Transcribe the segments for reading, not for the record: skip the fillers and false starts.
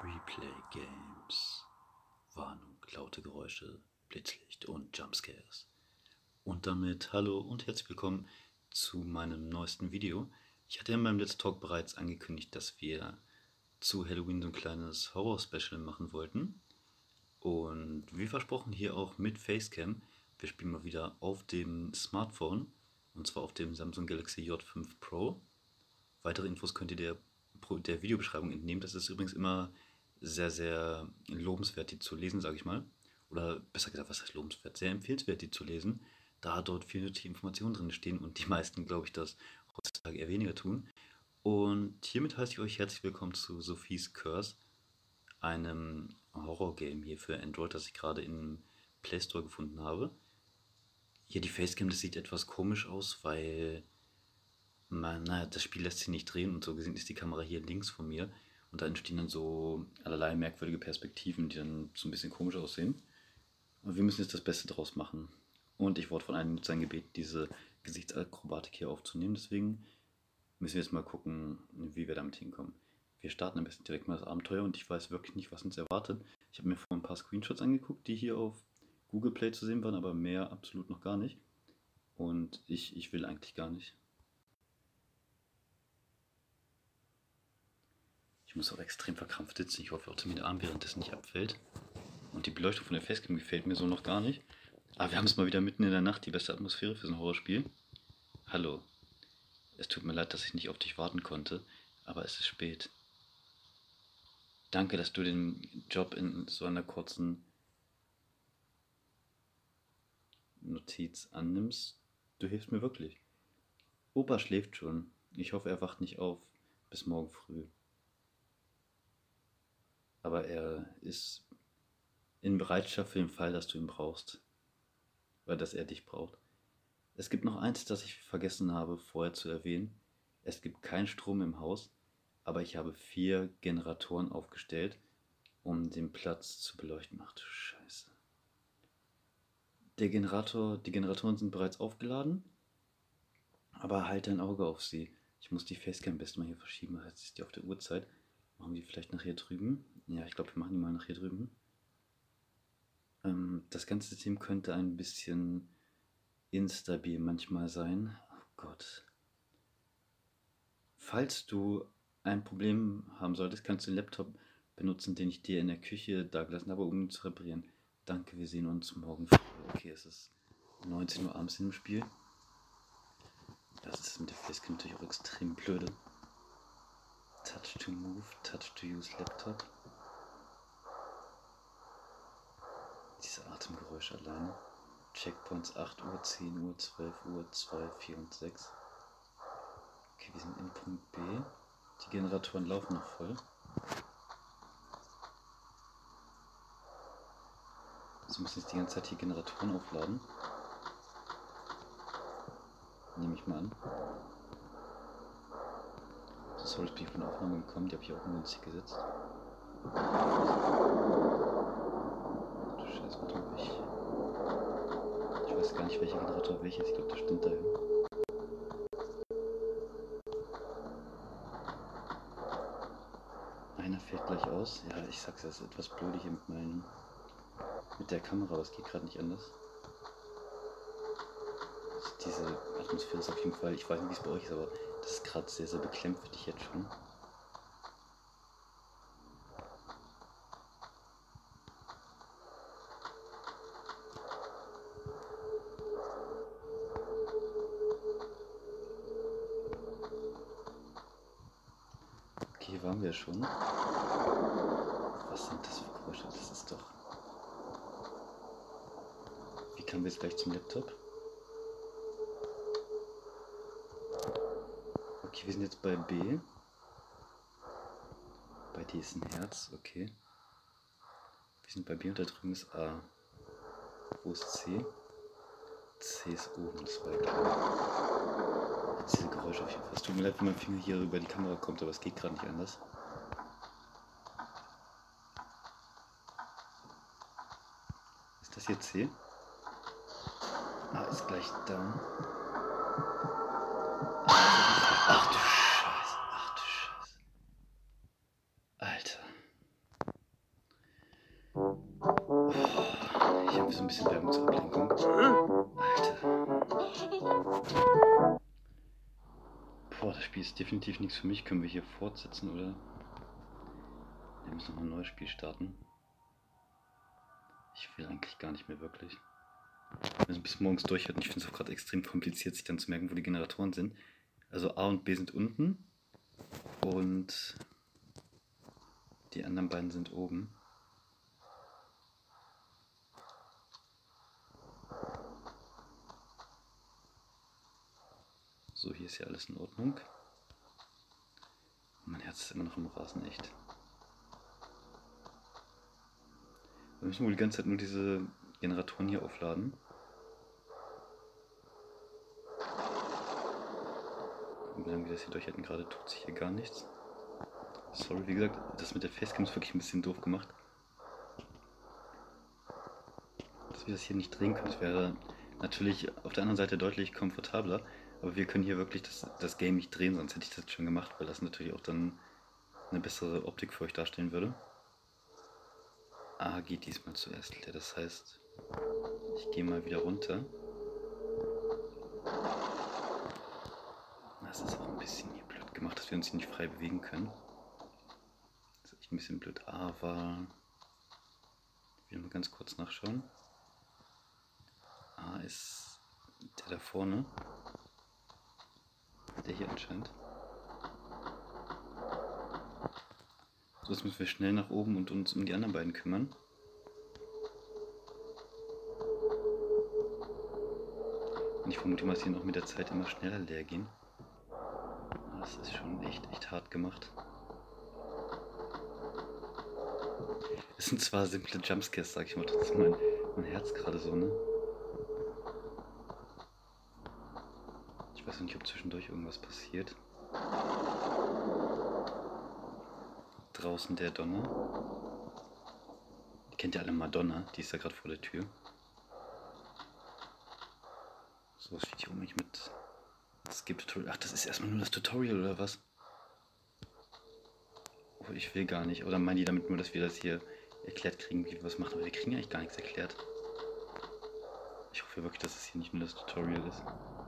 Freeplay Games. Warnung, laute Geräusche, Blitzlicht und Jumpscares. Und damit hallo und herzlich willkommen zu meinem neuesten Video. Ich hatte in meinem Let's Talk bereits angekündigt, dass wir zu Halloween so ein kleines Horror-Special machen wollten. Und wie versprochen hier auch mit Facecam. Wir spielen mal wieder auf dem Smartphone, und zwar auf dem Samsung Galaxy J5 Pro. Weitere Infos könnt ihr der Videobeschreibung entnehmen. Das ist übrigens immer sehr, sehr lobenswert, die zu lesen, sage ich mal. Oder besser gesagt, was heißt lobenswert? Sehr empfehlenswert, die zu lesen, da dort viele nötige Informationen drin stehen und die meisten, glaube ich, das heutzutage eher weniger tun. Und hiermit heiße ich euch herzlich willkommen zu Sophies Curse, einem Horror-Game hier für Android, das ich gerade im Play Store gefunden habe. Hier die Facecam, das sieht etwas komisch aus, weil das Spiel lässt sich nicht drehen und so gesehen ist die Kamera hier links von mir und da entstehen dann so allerlei merkwürdige Perspektiven, die dann so ein bisschen komisch aussehen. Und wir müssen jetzt das Beste draus machen. Und ich wurde von einem Nutzer gebeten, diese Gesichtsakrobatik hier aufzunehmen, deswegen müssen wir jetzt mal gucken, wie wir damit hinkommen. Wir starten am besten direkt mal das Abenteuer und ich weiß wirklich nicht, was uns erwartet. Ich habe mir vorhin ein paar Screenshots angeguckt, die hier auf Google Play zu sehen waren, aber mehr absolut noch gar nicht. Und ich will eigentlich gar nicht. Ich muss auch extrem verkrampft sitzen. Ich hoffe, trotzdem der Arm währenddessen nicht abfällt. Und die Beleuchtung von der Facecam gefällt mir so noch gar nicht. Aber wir haben es mal wieder mitten in der Nacht, die beste Atmosphäre für so ein Horrorspiel. Hallo. Es tut mir leid, dass ich nicht auf dich warten konnte, aber es ist spät. Danke, dass du den Job in so einer kurzen Notiz annimmst. Du hilfst mir wirklich. Opa schläft schon. Ich hoffe, er wacht nicht auf bis morgen früh. Aber er ist in Bereitschaft für den Fall, dass du ihn brauchst. Oder dass er dich braucht. Es gibt noch eins, das ich vergessen habe vorher zu erwähnen. Es gibt keinen Strom im Haus, aber ich habe 4 Generatoren aufgestellt, um den Platz zu beleuchten. Ach du Scheiße. Die Generatoren sind bereits aufgeladen, aber halte ein Auge auf sie. Ich muss die Facecam am besten mal hier verschieben, das ist die auf der Uhrzeit. Machen wir die vielleicht nach hier drüben? Ja, ich glaube, wir machen die mal nach hier drüben. Das ganze System könnte ein bisschen instabil manchmal sein. Oh Gott. Falls du ein Problem haben solltest, kannst du den Laptop benutzen, den ich dir in der Küche dagelassen habe, um ihn zu reparieren. Danke, wir sehen uns morgen früh. Okay, es ist 19 Uhr abends im Spiel. Das ist mit der Facecam natürlich auch extrem blöde. Touch to move, touch to use laptop. Diese Atemgeräusche alleine. Checkpoints 8 Uhr, 10 Uhr, 12 Uhr, 2, 4 und 6. Okay, wir sind in Punkt B. Die Generatoren laufen noch voll. Also müssen jetzt die ganze Zeit hier Generatoren aufladen. Nehme ich mal an. So, sorry, ich bin von der Aufnahme gekommen, die habe ich auch ungünstig gesetzt. Du Scheiße, warte mal, ich weiß gar nicht, welcher Generator welches, ich glaube, der stimmt dahin. Einer fällt gleich aus. Ja, ich sag's, das ist etwas blöd hier mit der Kamera, aber es geht gerade nicht anders. Also diese Atmosphäre ist auf jeden Fall, ich weiß nicht, wie es bei euch ist, aber das ist gerade sehr, sehr beklemmt für dich jetzt schon. Okay, hier waren wir schon. Was sind das für Geräusche? Das ist doch... Wie kommen wir jetzt gleich zum Laptop? Okay, wir sind jetzt bei B. Bei D ist ein Herz, okay. Wir sind bei B und da drüben ist A. Wo ist C? C ist oben, das war ja klar. Jetzt diese Geräusche auf jeden Fall. Es tut mir leid, wenn mein Finger hier über die Kamera kommt, aber es geht gerade nicht anders. Ist das hier C? A ist gleich down. Ach du Scheiße, ach du Scheiße. Alter. ein bisschen Werbung zur Ablenkung. Alter. Boah, das Spiel ist definitiv nichts für mich. Können wir hier fortsetzen oder? Wir müssen noch ein neues Spiel starten. Ich will eigentlich gar nicht mehr wirklich. Wir müssen bis morgens durchhalten. Ich finde es auch gerade extrem kompliziert, sich dann zu merken, wo die Generatoren sind. Also A und B sind unten. Und die anderen beiden sind oben. So, hier ist ja alles in Ordnung. Mein Herz ist immer noch im Rasen, echt. Wir müssen wohl die ganze Zeit nur diese Generatoren hier aufladen. Gucken, wie lange wir das hier durchhalten. Gerade tut sich hier gar nichts. Sorry, wie gesagt, das mit der Facecam ist wirklich ein bisschen doof gemacht. Dass wir das hier nicht drehen können, das wäre natürlich auf der anderen Seite deutlich komfortabler. Aber wir können hier wirklich das Game nicht drehen, sonst hätte ich das schon gemacht, weil das natürlich auch dann eine bessere Optik für euch darstellen würde. A geht diesmal zuerst leer, das heißt, ich gehe mal wieder runter. Das ist auch ein bisschen hier blöd gemacht, dass wir uns hier nicht frei bewegen können. Das ist echt ein bisschen blöd. A war... Ich will mal ganz kurz nachschauen. A ist der da vorne. Der hier anscheinend. So, jetzt müssen wir schnell nach oben und uns um die anderen beiden kümmern. Und ich vermute mal, dass die noch mit der Zeit immer schneller leer gehen. Das ist schon echt hart gemacht. Es sind zwar simple Jumpscares, sag ich mal, trotzdem mein Herz gerade so, ne? Ich weiß nicht, ob zwischendurch irgendwas passiert. Draußen der Donner. Ihr kennt ja alle Madonna, die ist ja gerade vor der Tür. So, was steht hier um mich mit Skip Tutorial? Ach, das ist erstmal nur das Tutorial oder was? Oh, ich will gar nicht. Oder meinen die damit nur, dass wir das hier erklärt kriegen, wie wir was machen? Aber wir kriegen ja eigentlich gar nichts erklärt. Ich hoffe wirklich, dass es hier nicht nur das Tutorial ist.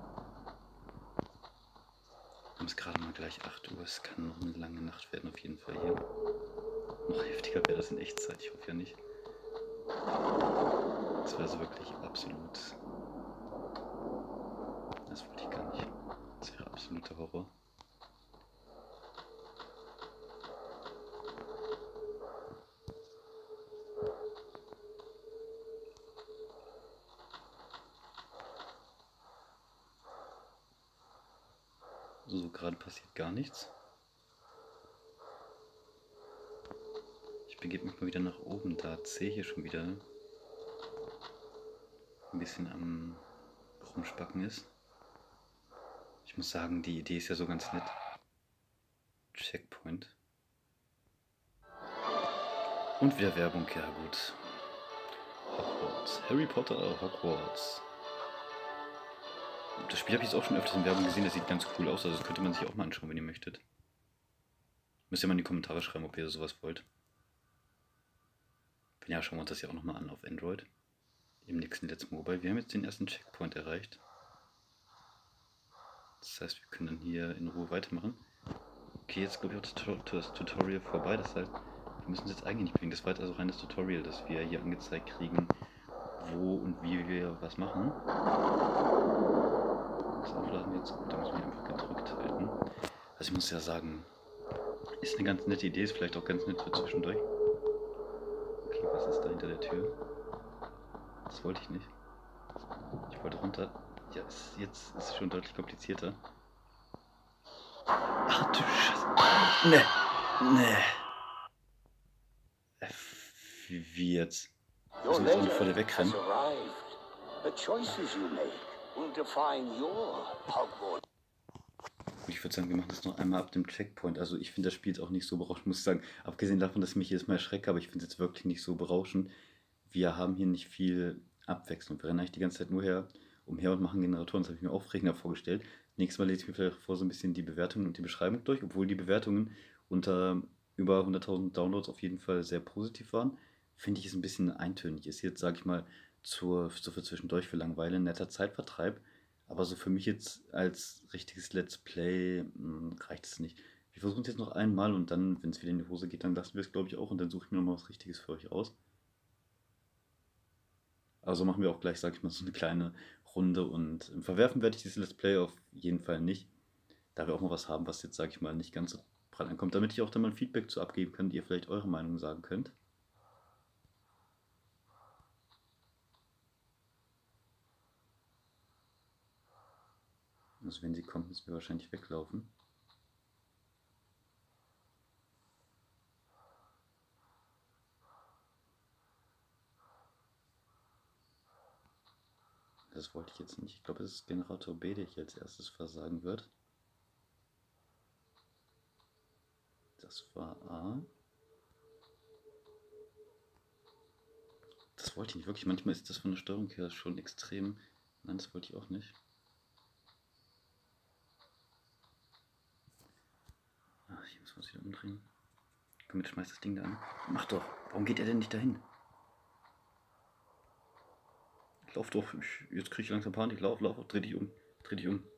Wir haben es gerade mal gleich 8 Uhr. Es kann noch eine lange Nacht werden, auf jeden Fall hier. Noch heftiger wäre das in Echtzeit. Ich hoffe ja nicht. Das wäre also wirklich absolut... Das wollte ich gar nicht. Das wäre absoluter Horror. So, gerade passiert gar nichts. Ich begebe mich mal wieder nach oben, da C hier schon wieder ein bisschen am Rumspacken ist. Ich muss sagen, die Idee ist ja so ganz nett. Checkpoint. Und wieder Werbung, ja gut. Hogwarts. Harry Potter, Hogwarts. Das Spiel habe ich jetzt auch schon öfters in Werbung gesehen, das sieht ganz cool aus, also das könnte man sich auch mal anschauen, wenn ihr möchtet. Müsst ihr mal in die Kommentare schreiben, ob ihr sowas wollt. Wenn ja, schauen wir uns das ja auch nochmal an auf Android. Im nächsten Let's Mobile. Wir haben jetzt den ersten Checkpoint erreicht. Das heißt, wir können dann hier in Ruhe weitermachen. Okay, jetzt glaube ich auch das Tutorial vorbei, das heißt, wir müssen uns jetzt eigentlich nicht bewegen. Das war jetzt also rein das Tutorial, dass wir hier angezeigt kriegen, wo und wie wir was machen. Das Aufladen jetzt gut, da müssen wir einfach gedrückt halten. Also ich muss ja sagen, ist eine ganz nette Idee, ist vielleicht auch ganz nett für zwischendurch. Okay, was ist da hinter der Tür? Das wollte ich nicht. Ich wollte runter. Ja, jetzt ist es schon deutlich komplizierter. Ach du Scheiße. Nee. Wie jetzt? Müssen wir jetzt auch nicht vor dir wegrennen? Ich würde sagen, wir machen das noch einmal ab dem Checkpoint. Also ich finde das Spiel jetzt auch nicht so berauschend, muss ich sagen. Abgesehen davon, dass ich mich jedes Mal erschrecke, aber ich finde es jetzt wirklich nicht so berauschend. Wir haben hier nicht viel Abwechslung. Wir rennen eigentlich die ganze Zeit nur umher und machen Generatoren. Das habe ich mir aufregender vorgestellt. Nächstes Mal lese ich mir vielleicht vor, so ein bisschen die Bewertungen und die Beschreibung durch, obwohl die Bewertungen unter über 100.000 Downloads auf jeden Fall sehr positiv waren. Finde ich es ein bisschen eintönig. Ist jetzt, sage ich mal, so für zwischendurch, für Langeweile, ein netter Zeitvertreib. Aber so für mich jetzt als richtiges Let's Play reicht es nicht. Wir versuchen es jetzt noch einmal und dann, wenn es wieder in die Hose geht, dann lassen wir es, glaube ich, auch und dann suche ich mir nochmal was Richtiges für euch aus. Also machen wir auch gleich, sag ich mal, so eine kleine Runde und verwerfen werde ich dieses Let's Play auf jeden Fall nicht. Da wir auch mal was haben, was jetzt, sag ich mal, nicht ganz so prall ankommt, damit ich auch dann mal ein Feedback zu abgeben kann, die ihr vielleicht eure Meinung sagen könnt. Also wenn sie kommt, müssen wir wahrscheinlich weglaufen. Das wollte ich jetzt nicht. Ich glaube, es ist Generator B, der hier als erstes versagen wird. Das war A. Das wollte ich nicht wirklich. Manchmal ist das von der Steuerung her schon extrem. Nein, das wollte ich auch nicht. Ach, hier muss man sich wieder umdrehen. Komm, jetzt schmeiß das Ding da an. Mach doch. Warum geht er denn nicht dahin? Lauf doch. Jetzt kriege ich langsam Panik. Lauf. Dreh dich um. Dreh dich um.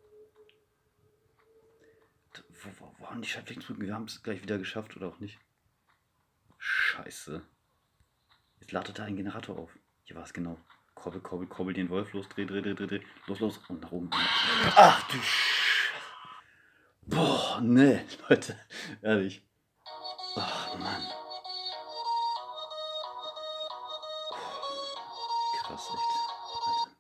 Wo haben die Schaltflächendrücken? Wir haben es gleich wieder geschafft oder auch nicht. Scheiße. Jetzt ladet da ein Generator auf. Hier war es genau. Korbel den Wolf. Los, dreh. Los. Und nach oben. Ach du Boah, ne, Leute. Ehrlich. Ach, Mann. Krass, echt. Alter.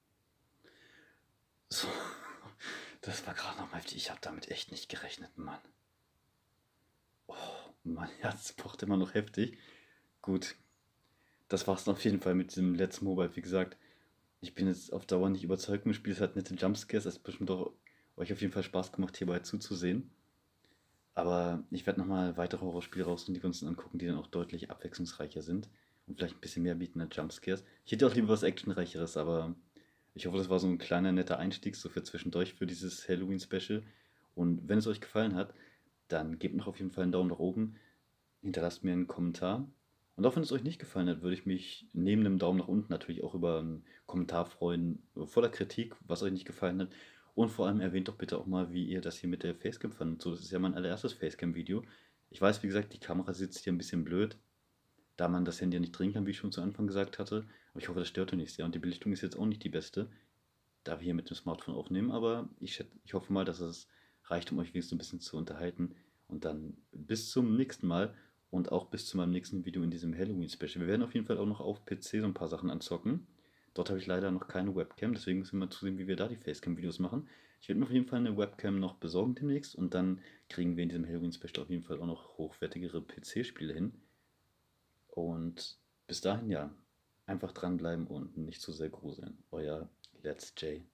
So. Das war gerade noch heftig. Ich habe damit echt nicht gerechnet, Mann. Oh, mein Herz pocht immer noch heftig. Gut. Das war's auf jeden Fall mit diesem Let's Mobile. Wie gesagt, ich bin jetzt auf Dauer nicht überzeugt im Spiel. Es hat nette Jumpscares. Es hat bestimmt auch euch auf jeden Fall Spaß gemacht, hierbei zuzusehen. Aber ich werde nochmal weitere Horrorspiele rausnehmen, die wir uns dann angucken, die dann auch deutlich abwechslungsreicher sind und vielleicht ein bisschen mehr bieten als Jumpscares. Ich hätte auch lieber was Actionreicheres, aber ich hoffe, das war so ein kleiner netter Einstieg, so für zwischendurch für dieses Halloween-Special. Und wenn es euch gefallen hat, dann gebt noch auf jeden Fall einen Daumen nach oben, hinterlasst mir einen Kommentar. Und auch wenn es euch nicht gefallen hat, würde ich mich neben dem Daumen nach unten natürlich auch über einen Kommentar freuen, voller Kritik, was euch nicht gefallen hat. Und vor allem erwähnt doch bitte auch mal, wie ihr das hier mit der Facecam fandet. So, das ist ja mein allererstes Facecam-Video. Ich weiß, wie gesagt, die Kamera sitzt hier ein bisschen blöd, da man das Handy ja nicht drehen kann, wie ich schon zu Anfang gesagt hatte. Aber ich hoffe, das stört euch nicht sehr. Und die Belichtung ist jetzt auch nicht die beste, da wir hier mit dem Smartphone aufnehmen. Aber ich hoffe mal, dass es reicht, um euch wenigstens ein bisschen zu unterhalten. Und dann bis zum nächsten Mal und auch bis zu meinem nächsten Video in diesem Halloween-Special. Wir werden auf jeden Fall auch noch auf PC so ein paar Sachen anzocken. Dort habe ich leider noch keine Webcam, deswegen müssen wir mal zusehen, wie wir da die Facecam-Videos machen. Ich werde mir auf jeden Fall eine Webcam noch besorgen demnächst und dann kriegen wir in diesem Halloween-Special auf jeden Fall auch noch hochwertigere PC-Spiele hin. Und bis dahin ja, einfach dranbleiben und nicht zu sehr gruseln. Euer Let's J.